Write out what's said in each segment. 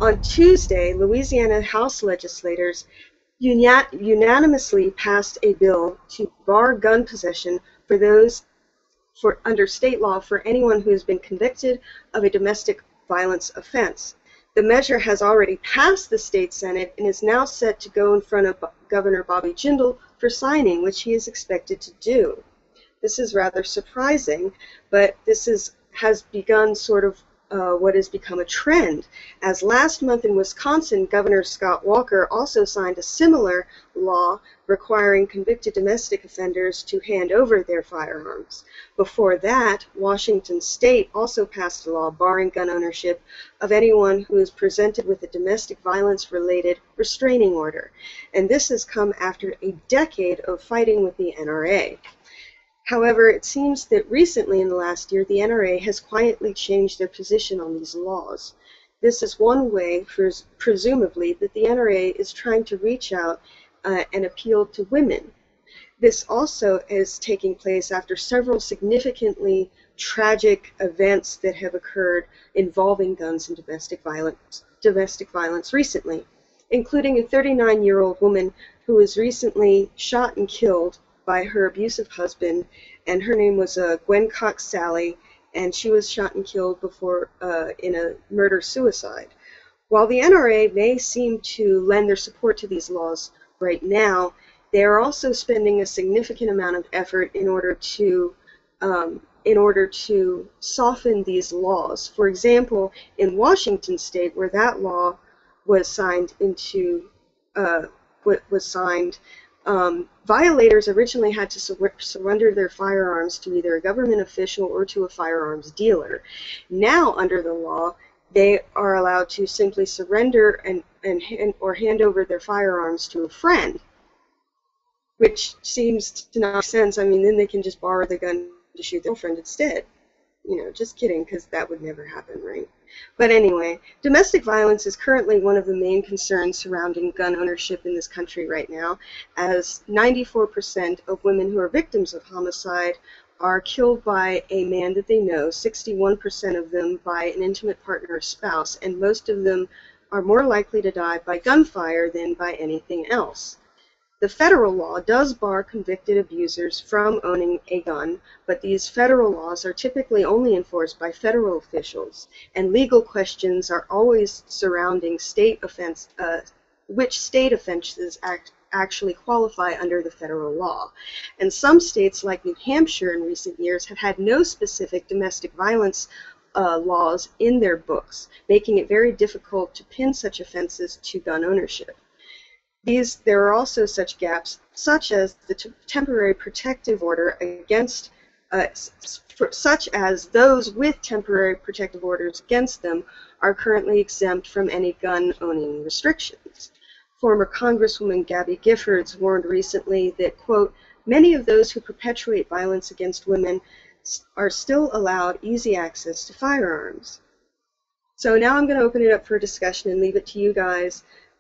On Tuesday, Louisiana House legislators unanimously passed a bill to bar gun possession for those under state law for anyone who has been convicted of a domestic violence offense. The measure has already passed the state Senate and is now set to go in front of Governor Bobby Jindal for signing, which he is expected to do. This is rather surprising, but this has begun sort of what has become a trend, as last month in Wisconsin, Governor Scott Walker also signed a similar law requiring convicted domestic offenders to hand over their firearms. Before that, Washington State also passed a law barring gun ownership of anyone who is presented with a domestic violence-related restraining order, and this has come after a decade of fighting with the NRA. However, it seems that recently in the last year, the NRA has quietly changed their position on these laws. This is one way, presumably, that the NRA is trying to reach out and appeal to women. This also is taking place after several significantly tragic events that have occurred involving guns and domestic violence recently, including a 39-year-old woman who was recently shot and killed by her abusive husband, and her name was Gwen Cox Sally, and she was shot and killed before in a murder-suicide. While the NRA may seem to lend their support to these laws right now, they are also spending a significant amount of effort in order to soften these laws. For example, in Washington State, where that law was signed violators originally had to surrender their firearms to either a government official or to a firearms dealer. Now, under the law, they are allowed to simply surrender or hand over their firearms to a friend, which seems to not make sense. I mean, then they can just borrow the gun to shoot their friend instead. You know, just kidding, because that would never happen, right? But anyway, domestic violence is currently one of the main concerns surrounding gun ownership in this country right now, as 94% of women who are victims of homicide are killed by a man that they know, 61% of them by an intimate partner or spouse, and most of them are more likely to die by gunfire than by anything else. The federal law does bar convicted abusers from owning a gun, but these federal laws are typically only enforced by federal officials, and legal questions are always surrounding which state offenses actually qualify under the federal law. And some states, like New Hampshire in recent years, have had no specific domestic violence laws in their books, making it very difficult to pin such offenses to gun ownership. There are also such gaps, such as the temporary protective order against, such as those with temporary protective orders against them are currently exempt from any gun owning restrictions. Former Congresswoman Gabby Giffords warned recently that, quote, many of those who perpetuate violence against women are still allowed easy access to firearms. So now I'm going to open it up for discussion and leave it to you guys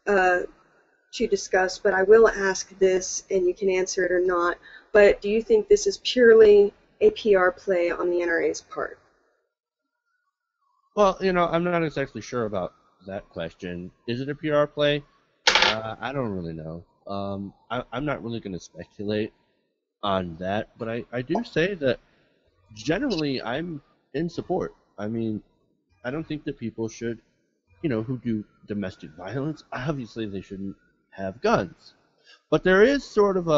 to discuss, but I will ask this, and you can answer it or not, but do you think this is purely a PR play on the NRA's part? Well, you know, I'm not exactly sure about that question. Is it a PR play? I don't really know. I'm not really going to speculate on that, but I do say that generally I'm in support. I mean, I don't think that people should, you know, who do domestic violence, obviously they shouldn't have guns. But there is sort of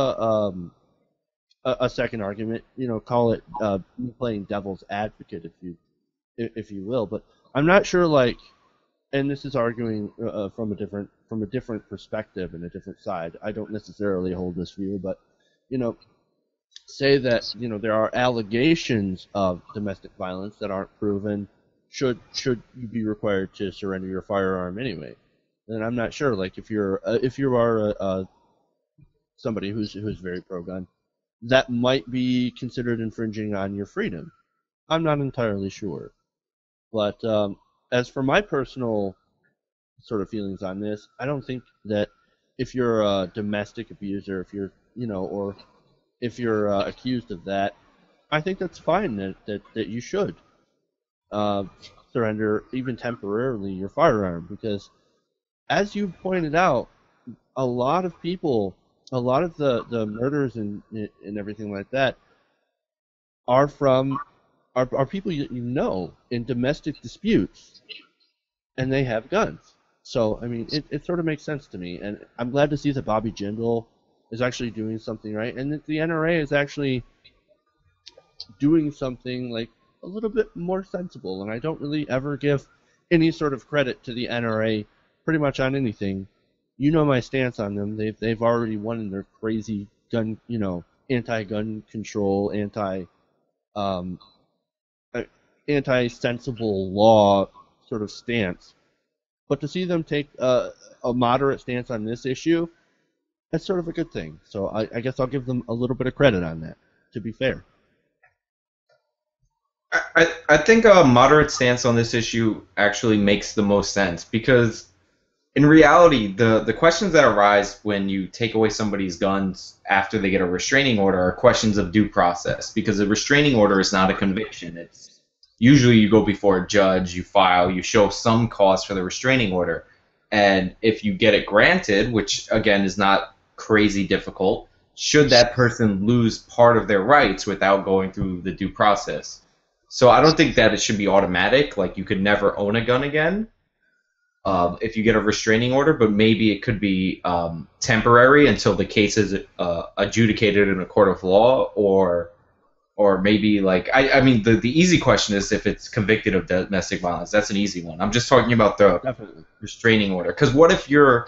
a second argument, you know, call it me playing devil's advocate, if you will. But I'm not sure, like, and this is arguing from a different perspective and a different side. I don't necessarily hold this view, but you know, say that you know there are allegations of domestic violence that aren't proven. Should you be required to surrender your firearm anyway? Then I'm not sure. Like if you are somebody who's very pro-gun, that might be considered infringing on your freedom. I'm not entirely sure. But as for my personal sort of feelings on this, I don't think that if you're a domestic abuser, if you're or if you're accused of that, I think that's fine that you should. surrender, even temporarily, your firearm, because as you pointed out, a lot of people, a lot of the murders and everything like that are from are people you know in domestic disputes, and they have guns. So I mean, it sort of makes sense to me, and I'm glad to see that Bobby Jindal is actually doing something right, and that the NRA is actually doing something like a little bit more sensible. And I don't really ever give any sort of credit to the NRA pretty much on anything. You know my stance on them. They've already won in their crazy gun, anti-gun control, um, anti-sensible law sort of stance. But to see them take a moderate stance on this issue, that's sort of a good thing. So I guess I'll give them a little bit of credit on that, to be fair. I think a moderate stance on this issue actually makes the most sense, because in reality, the questions that arise when you take away somebody's guns after they get a restraining order are questions of due process, because a restraining order is not a conviction. It's usually you go before a judge, you file, you show some cause for the restraining order, and if you get it granted, which again is not crazy difficult, should that person lose part of their rights without going through the due process? So I don't think that it should be automatic, like you could never own a gun again if you get a restraining order, but maybe it could be temporary until the case is adjudicated in a court of law, or maybe like I mean the easy question is if it's convicted of domestic violence. That's an easy one. I'm just talking about the restraining order, because what if you're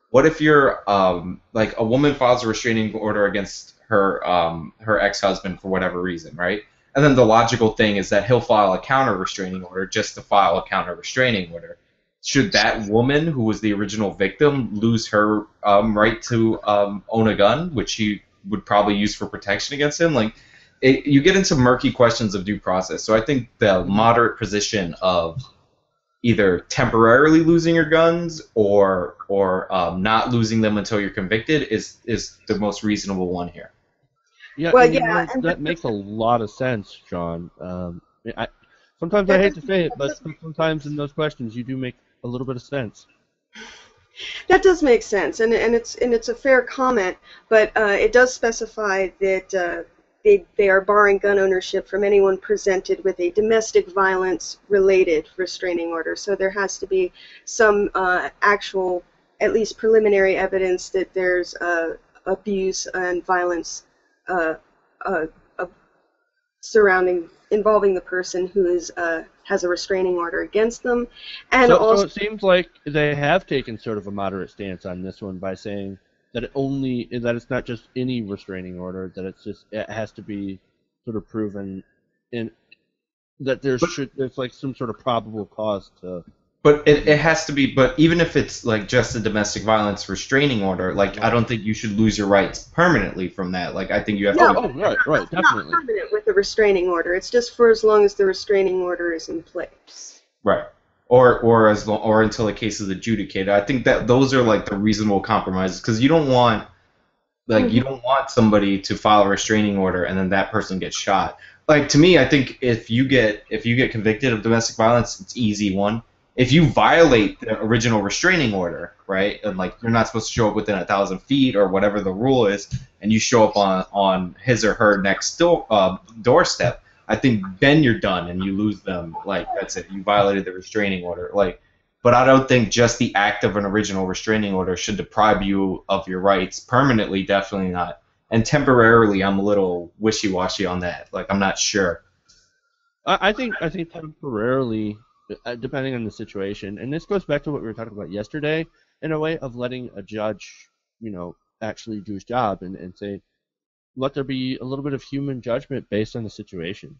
like a woman files a restraining order against her ex-husband for whatever reason, right? And then the logical thing is that he'll file a counter restraining order just to file a counter restraining order. Should that woman, who was the original victim, lose her right to own a gun, which she would probably use for protection against him? Like, you get into murky questions of due process. So I think the moderate position of either temporarily losing your guns or not losing them until you're convicted is the most reasonable one here. Yeah, Well, that makes a lot of sense, John. Sometimes I hate to say it, but sometimes in those questions you do make a little bit of sense. That does make sense, and it's a fair comment, but it does specify that they are barring gun ownership from anyone presented with a domestic violence related restraining order. So there has to be some actual, at least preliminary evidence that there's abuse and violence involving the person who has a restraining order against them, and so also it seems like they have taken sort of a moderate stance on this one by saying that it's not just any restraining order, that it has to be sort of proven in that there's like some sort of probable cause to. But it has to be. But even if it's like just a domestic violence restraining order, like I don't think you should lose your rights permanently from that. Like I think you have to. Oh, right, definitely. Not permanent with the restraining order. It's just for as long as the restraining order is in place. Right. Or until the case is adjudicated. I think that those are like the reasonable compromises, because you don't want you don't want somebody to file a restraining order and then that person gets shot. Like to me, I think if you get convicted of domestic violence, it's easy one. If you violate the original restraining order, right, and like you're not supposed to show up within 1,000 feet or whatever the rule is, and you show up on his or her next doorstep, I think then you're done and you lose them. Like that's it. You violated the restraining order. Like, but I don't think just the act of an original restraining order should deprive you of your rights permanently. Definitely not. And temporarily, I'm a little wishy-washy on that. Like I'm not sure. I think temporarily, depending on the situation, and this goes back to what we were talking about yesterday, in a way of letting a judge, actually do his job and say, let there be a little bit of human judgment based on the situation.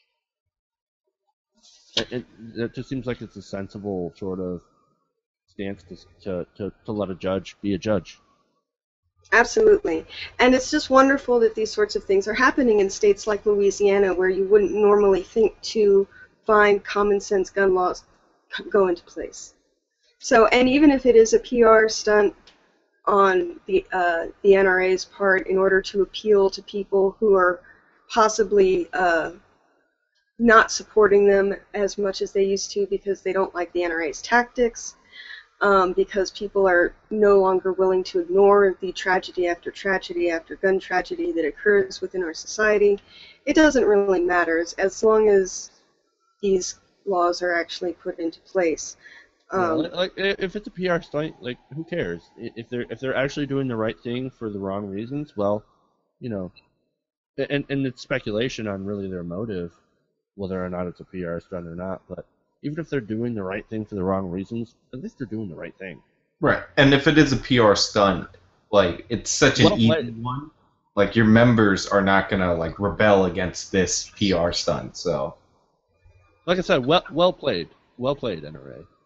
It just seems like it's a sensible sort of stance to let a judge be a judge. Absolutely. And it's just wonderful that these sorts of things are happening in states like Louisiana, where you wouldn't normally think to find common sense gun laws go into place. So, and even if it is a PR stunt on the NRA's part in order to appeal to people who are possibly not supporting them as much as they used to because they don't like the NRA's tactics, because people are no longer willing to ignore the tragedy after gun tragedy that occurs within our society. It doesn't really matter as long as these laws are actually put into place. Like if it's a PR stunt, like who cares? If they're actually doing the right thing for the wrong reasons, well, you know, and it's speculation on really their motive, whether or not it's a PR stunt or not. But even if they're doing the right thing for the wrong reasons, at least they're doing the right thing. Right. And if it is a PR stunt, like it's such an easy one. Like your members are not gonna like rebel against this PR stunt. So, like I said, well played, NRA.